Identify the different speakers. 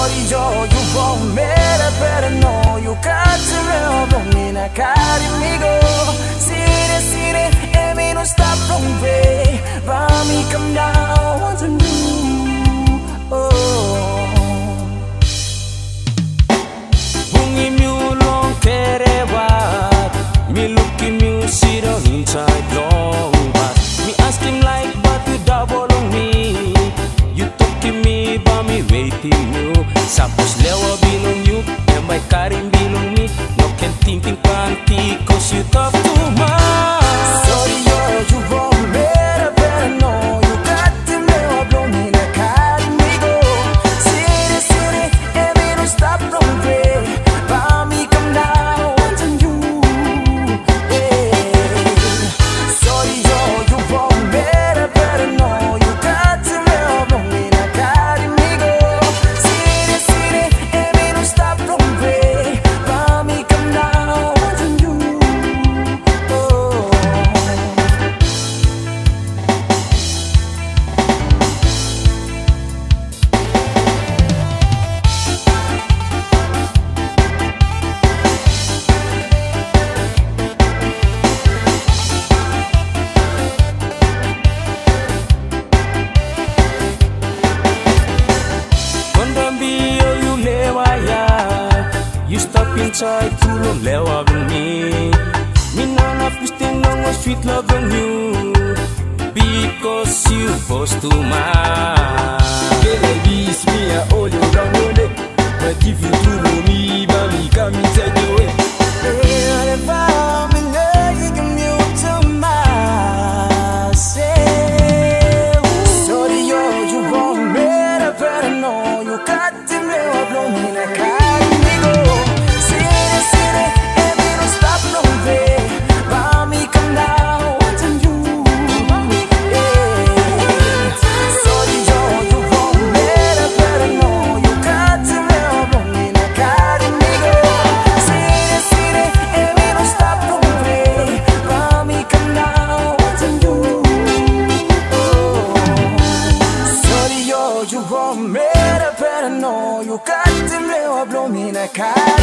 Speaker 1: yo, you won't matter, better know you got to love me, na carimigo. Sire, and me no stop from way. Mommy, come down, want to know. Oh, bungi mi long kerewat, me looking me sit on inside long bus. Me ask him like, but you double on me. You talking me, but me waiting you. Sapos lewa bilong you, and my karim bilong me. No can thinking panty, cause you talk too much. Sorry, yo, you won't matter, better know. You got to lewa blow me, na karim me go. City, and me don't stop from way. Mommy, come down, want to you. Yeah. Sorry, yo, you won't matter, better know. You got to lewa blow me, na karim me go. City, and me don't stop from way. Mommy, come down, want to you. Oh. You lewa ya, you stop inside to lewa with me. Me nana pisting on a sweet love on you, because you supposed to mine.
Speaker 2: Baby, it's me, I hold you down your neck. But if you do know me, mommy, come inside the way.
Speaker 1: Sorry, yo, you won't matter, better know. You got to live, blow me like I go. City, and me don't stop no way. Mommy, come down, want to you. Yeah. Sorry, yo, you won't matter, better know. You got to live, blow me like I go. City, and me don't stop no way. Mommy, come down, want to you. Sorry, yo, you won't matter, better know. You got to live, blow me like I